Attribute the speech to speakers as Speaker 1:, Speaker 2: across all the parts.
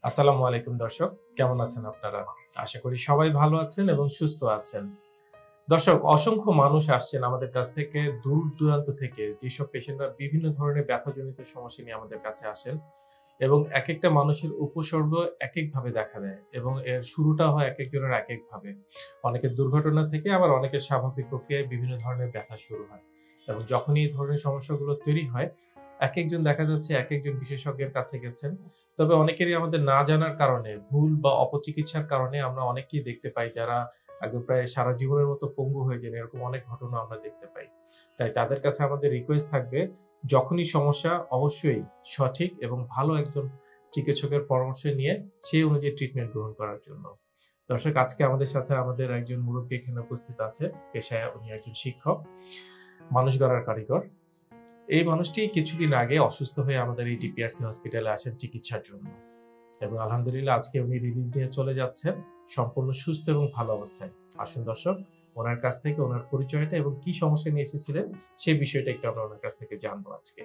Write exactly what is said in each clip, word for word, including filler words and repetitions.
Speaker 1: আসসালামু আলাইকুম দর্শক, কেমন আছেন আপনারা? আশা করি সবাই ভালো আছেন এবং সুস্থ আছেন। দর্শক, অসংখ্য মানুষ আসছেন আমাদের কাছ থেকে দূর-দূরান্ত থেকে, যেসব পেশেন্টরা বিভিন্ন ধরনের ব্যথাজনিত সমস্যা নিয়ে আমাদের কাছে আসেন এবং একেকটা মানুষের উপসর্গ একেকভাবে দেখা দেয় এবং এর শুরুটা হয় একেকজনের একেকভাবে। অনেকের দুর্ঘটনা থেকে, আবার অনেকের স্বাভাবিক প্রক্রিয়ায় বিভিন্ন ধরনের ব্যথা শুরু হয় এবং যখনই এই ধরনের সমস্যাগুলো তৈরি হয়, একেকজন দেখা যাচ্ছে একেকজন বিশেষজ্ঞের কাছে গেছেন। তবে অনেকেরই আমাদের না জানার কারণে, ভুল বা অপচিকিৎসার কারণে আমরা অনেককেই দেখতে পাই যারা একদম প্রায় সারা জীবনের মতো পঙ্গু হয়ে যান, এরকম অনেক ঘটনা আমরা দেখতে পাই। তাই তাদের কাছে আমাদের রিকোয়েস্ট থাকবে, যখনই সমস্যা অবশ্যই সঠিক এবং ভালো একজন চিকিৎসকের পরামর্শ নিয়ে সেই অনুযায়ী ট্রিটমেন্ট গ্রহণ করার জন্য। দর্শক, আজকে আমাদের সাথে আমাদের একজন মুরব্বী এখানে উপস্থিত আছে। পেশায় উনি একজন শিক্ষক, মানুষ গড়ার কারিগর। এই মানুষটি কিছুদিন আগে অসুস্থ হয়ে আমাদের এই ডিপিআরসি হসপিটালে আসেন চিকিৎসার জন্য এবং আলহামদুলিল্লাহ আজকে উনি রিলিজ নিয়ে চলে যাচ্ছেন সম্পূর্ণ সুস্থ এবং ভালো অবস্থায়। আসুন দর্শক, ওনার কাছ থেকে ওনার পরিচয়টা এবং কি সমস্যা নিয়ে এসেছিলেন সেই বিষয়টা একটু আমরা ওনার কাছ থেকে জানবো আজকে।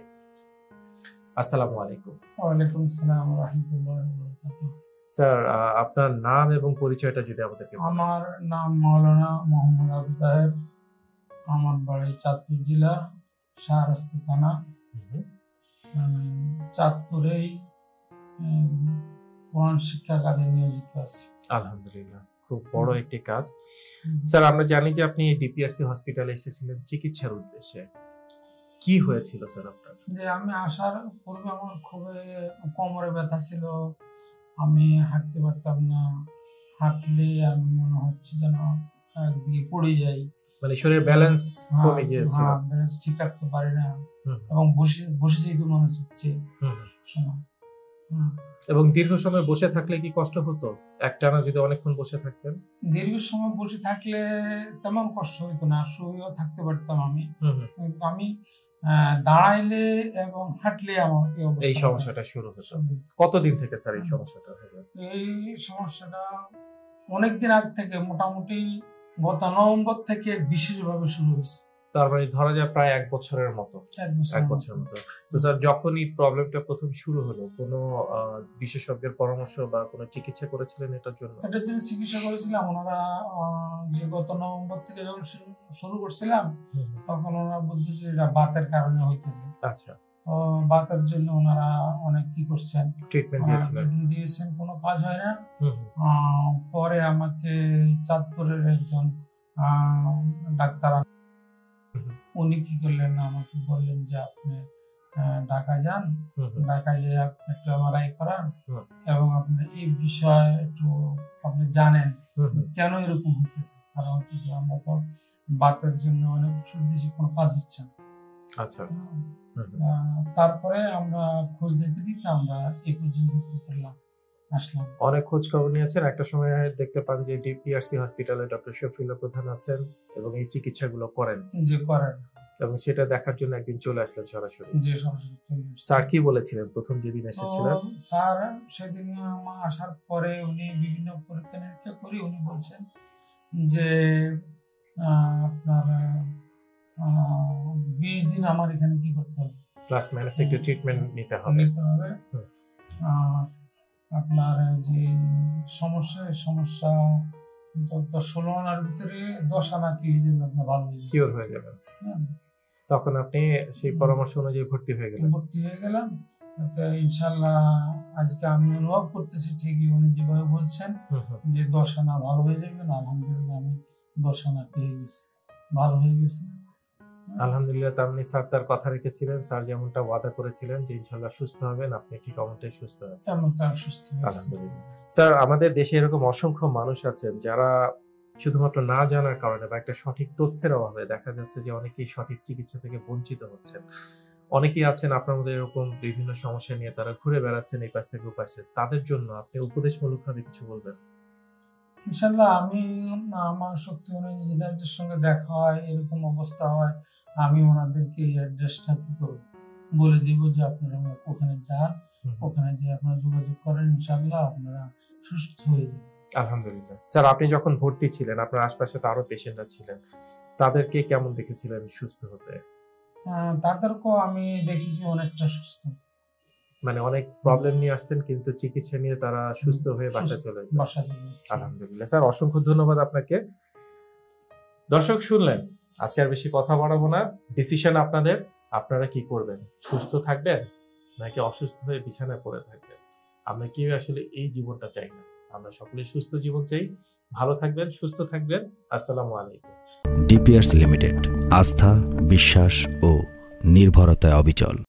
Speaker 1: আসসালামু আলাইকুম।
Speaker 2: ওয়ালাইকুম আসসালাম ওয়া রাহমাতুল্লাহি ওয়া বারাকাতুহু।
Speaker 1: স্যার, আহ, আপনার নাম এবং পরিচয়টা যদি আমাদেরকে বলেন।
Speaker 2: আমার নাম মাওলানা মোহাম্মদ আবু তাহের। আমার বাড়ি চাঁদপুর জেলা শাহরাস্তি থানা।
Speaker 1: হুম,
Speaker 2: আমি চাঁদপুরেই উম, কোরআন শিক্ষা কাজে নিয়োজিত আছি।
Speaker 1: আলহামদুলিল্লাহ, খুব বড়
Speaker 2: হুম।
Speaker 1: একটি কাজ।
Speaker 2: হুম।
Speaker 1: স্যার, আমরা জানি যে আপনি ডিপিআরসি হসপিটালে এসেছিলেন চিকিৎসার উদ্দেশ্যে। কি হয়েছিল স্যার আপনার?
Speaker 2: যে আমি আসার পূর্বে আমার খুবই কোমরে ব্যথা ছিল। আমি হাঁটতে পারতাম না। হাঁটলে আমি মনে হচ্ছে যেন একদিকে পড়ে যাই।
Speaker 1: মানে শরীরের ব্যালেন্স
Speaker 2: হ্যাঁ,
Speaker 1: কমে গিয়েছিল।
Speaker 2: হ্যাঁ, balance ঠিক রাখতে পারি না
Speaker 1: হুম,
Speaker 2: এবং বসে বসে যেতে মনে হচ্ছে
Speaker 1: হুম, হুম।
Speaker 2: সময়। হুম।
Speaker 1: এবং দীর্ঘ সময় বসে থাকলে কি কষ্ট হতো? একটানা যদি অনেকক্ষণ বসে থাকতেন?
Speaker 2: দীর্ঘ সময় বসে থাকলে তেমন কষ্ট হইতো না, শুয়েও থাকতে পারতাম আমি।
Speaker 1: হুম, হুম।
Speaker 2: কিন্তু আমি আহ, দাঁড়াইলে এবং হাঁটলে আমার এই
Speaker 1: এই
Speaker 2: অবস্থা
Speaker 1: সমস্যাটা শুরু হতো। কতদিন থেকে স্যার এই সমস্যাটা হলো?
Speaker 2: এই সমস্যাটা অনেকদিন আগ থেকে, মোটামুটি গত নভেম্বর থেকে বিশেষভাবে শুরু হয়েছে।
Speaker 1: তার মানে ধরা যায় প্রায় এক বছরের মতো।
Speaker 2: এক বছর
Speaker 1: এক বছরের মতো। তো স্যার, যখনই প্রবলেমটা প্রথম শুরু হলো, কোনো আহ, বিশেষজ্ঞের পরামর্শ বা কোনো চিকিৎসা করেছিলেন এটার জন্য?
Speaker 2: এটার জন্য চিকিৎসা করেছিলাম। ওনারা আহ, যে গত নভেম্বর থেকে যখন শুরু- শুরু করছিলাম,
Speaker 1: হুম, হুম।
Speaker 2: তখন ওনারা বলতেছে এটা বাতের কারণে হইতেছে।
Speaker 1: আচ্ছা,
Speaker 2: তো বাতের জন্য ওনারা অনেক কি করছেন,
Speaker 1: ট্রিটমেন্ট
Speaker 2: আহ,
Speaker 1: দিয়েছিলেন।
Speaker 2: treatment দিয়েছেন, কোনো কাজ হয় না।
Speaker 1: হুম, হুম।
Speaker 2: আহ, পরে আমাকে চাঁদপুরের একজন আহ, ডাক্তার,
Speaker 1: হুম, হুম।
Speaker 2: উনি কি করলেন, আমাকে বললেন যে আপনি আহ, ঢাকা যান,
Speaker 1: হুম, হুম।
Speaker 2: ঢাকায় যেয়ে আপনি একটু এমআরআই করান
Speaker 1: হুম।
Speaker 2: এবং আপনি এই বিষয়ে একটু আপনি জানেন
Speaker 1: হুম, হুম।
Speaker 2: কেন এরকম হচ্ছে। কারণ হচ্ছে আমরা তো বাতের জন্য অনেক ওষুধ দিয়েছি, কোনো কাজ হচ্ছে না।
Speaker 1: আচ্ছা।
Speaker 2: হুম।
Speaker 1: হুম, হুম।
Speaker 2: আহ, তারপরে আমরা খোঁজ নিতে দিতে আমরা এই পর্যন্ত কি করলাম, আসলাম।
Speaker 1: অনেক খোঁজ খবর নিয়েছেন। একটা সময় দেখতে পান যে ডিপিআরসি হসপিটালে ডক্টর শফিউল্লাহ প্রধান আছেন এবং এই চিকিৎসাগুলো করেন
Speaker 2: যে করেন,
Speaker 1: এবং সেটা দেখার জন্য একদিন চলে আসলেন সরাসরি।
Speaker 2: যে সমস্যা চলে আসছে।
Speaker 1: স্যার কি বলেছিলেন প্রথম যেদিন
Speaker 2: তো
Speaker 1: এসেছিলেন?
Speaker 2: স্যার সেদিন আমার আসার পরে উনি বিভিন্ন পরীক্ষা নিরীক্ষা করে উনি বলছেন যে আহ, আপনার আহ, বিশ দিন আমার এখানে কি করতে হবে,
Speaker 1: প্লাস মাইনাস একটু ট্রিটমেন্ট নিতে হবে।
Speaker 2: নিতে হবে।
Speaker 1: হুম।
Speaker 2: আর আপনার যে সমস্যা, এই সমস্যা তো ষোলো আনার ভিতরে দশ আনা কি হয়ে যাবে, আপনার ভালো হয়ে যাবে।
Speaker 1: কিওর হয়ে যাবেন।
Speaker 2: হ্যাঁ,
Speaker 1: তখন আপনি সেই পরামর্শ অনুযায়ী ভর্তি হয়ে গেলেন।
Speaker 2: ভর্তি হয়ে গেলাম। তো ইনশাল্লাহ আজকে আমি অনুভব করতেছি ঠিকই উনি যেভাবে বলছেন
Speaker 1: হুম, হুম।
Speaker 2: যে দশ আনা ভালো হয়ে যাবে। না, আলহামদুলিল্লাহ আমি দশ আনা পেয়ে গেছি, ভালো হয়ে গেছি।
Speaker 1: আলহামদুলিল্লাহ, তার মানে স্যার তার কথা রেখেছিলেন। স্যার যেমনটা ওয়াদা করেছিলেন যে ইনশাআল্লাহ সুস্থ হবেন, আপনি ঠিক অমনটাই সুস্থ আছেন।
Speaker 2: তেমন তার সুস্থ হয়েছে।
Speaker 1: আলহামদুলিল্লাহ। স্যার, আমাদের দেশে এরকম অসংখ্য মানুষ আছেন যারা শুধুমাত্র না জানার কারণে বা একটা সঠিক তথ্যের অভাবে দেখা যাচ্ছে যে অনেকেই সঠিক চিকিৎসা থেকে বঞ্চিত হচ্ছেন। অনেকেই আছেন আপনার মধ্যে এরকম বিভিন্ন সমস্যা নিয়ে তারা ঘুরে বেড়াচ্ছেন এই পাশ থেকে ও পাশে। তাদের জন্য আপনি উপদেশমূলকভাবে কিছু বলবেন?
Speaker 2: ইনশাল্লাহ আমি, আমার সত্যি অনুযায়ী যাদের সঙ্গে দেখা হয়, এরকম অবস্থা হয়, আমি ওনাদেরকে এই অ্যাড্রেসটা কি করবো বলে দিব যে আপনারা ওখানে যান,
Speaker 1: হুম, হুম।
Speaker 2: ওখানে যে আপনারা যোগাযোগ করেন, ইনশাল্লাহ আপনারা সুস্থ হয়ে যাবেন।
Speaker 1: আলহামদুলিল্লাহ। স্যার, আপনি যখন ভর্তি ছিলেন আপনার আশপাশে তো আরো পেশেন্টরা ছিলেন। তাদেরকে কেমন দেখেছিলেন সুস্থ হতে?
Speaker 2: আহ, তাদেরকেও আমি দেখেছি অনেকটা সুস্থ।
Speaker 1: মানে অনেক প্রবলেম নিয়ে আসতেন, কিন্তু চিকিৎসা নিয়ে তারা সুস্থ হয়ে বাসায় চলে যেতেন।
Speaker 2: বাসায় চলে আসছে।
Speaker 1: আলহামদুলিল্লাহ স্যার, অসংখ্য ধন্যবাদ আপনাকে। দর্শক শুনলেন, আজকে আর বেশি কথা বাড়াবো না, ডিসিশন আপনাদের। আপনারা কি করবেন? সুস্থ থাকবেন নাকি অসুস্থ হয়ে বিছানায় পড়ে থাকবেন? আমরা কেউ আসলে এই জীবনটা চাই না, আমরা সকলে সুস্থ জীবন চাই। ভালো থাকবেন, সুস্থ থাকবেন। আসসালামু আলাইকুম।
Speaker 3: ডিপিআরস লিমিটেড, আস্থা, বিশ্বাস ও নির্ভরতায় অবিচল।